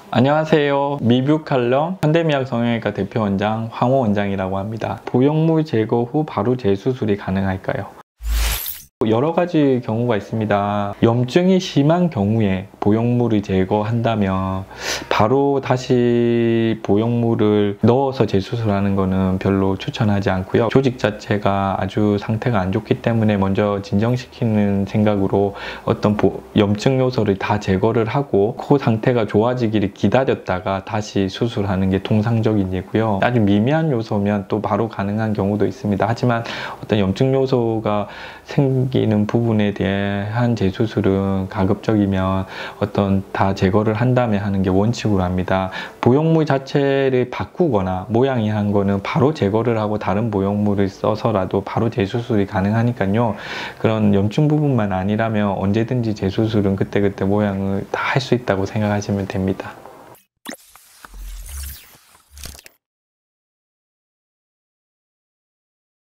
안녕하세요. 미뷰칼럼 현대미약 성형외과 대표원장 황호 원장이라고 합니다. 보형물 제거 후 바로 재수술이 가능할까요? 여러 가지 경우가 있습니다. 염증이 심한 경우에 보형물을 제거한다면 바로 다시 보형물을 넣어서 재수술하는 것은 별로 추천하지 않고요. 조직 자체가 아주 상태가 안 좋기 때문에 먼저 진정시키는 생각으로 어떤 염증 요소를 다 제거를 하고 그 상태가 좋아지기를 기다렸다가 다시 수술하는 게 통상적인 예고요. 아주 미미한 요소면 또 바로 가능한 경우도 있습니다. 하지만 어떤 염증 요소가 생기는 부분에 대한 재수술은 가급적이면 어떤 다 제거를 한 다음에 하는 게 원칙으로 합니다. 보형물 자체를 바꾸거나 모양이 한 거는 바로 제거를 하고 다른 보형물을 써서라도 바로 재수술이 가능하니까요. 그런 염증 부분만 아니라면 언제든지 재수술은 그때그때 모양을 다 할 수 있다고 생각하시면 됩니다.